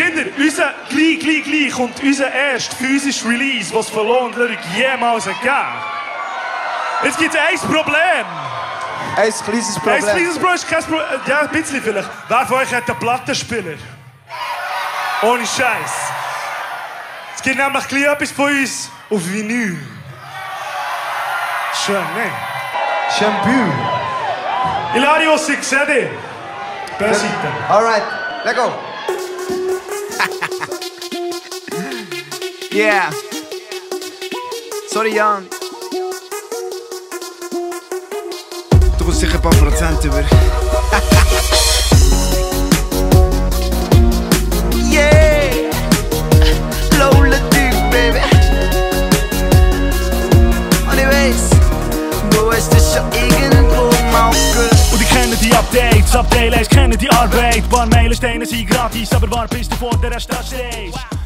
Kinder, gleich kommt unser erster physischer Release, was von Lohn und Lyrik jemals gegeben hat. Jetzt gibt es ein Problem. Ein kleines Problem. Ein kleines Problem ist kein Problem. Ja, ein bisschen vielleicht. Wer von euch hat einen Plattenspieler? Ohne Scheiß. Es gibt nämlich gleich etwas von uns auf Vinyl. Schön, ne? Shampoo. Hilarious, ich sehe dich. Beiseite. Alright, let's go. Yeah. Sorry, Jan. Du kommst sicher ein paar Prozent über. Yeah! Lola Duke, baby. Und ich weiss, du hast das schon irgendwo machen. Und ich kenne die Updates, Abteile, ich kenne die Arbeit. Paar Meilensteine sind gratis, aber war bis du vor der Rest da stehst.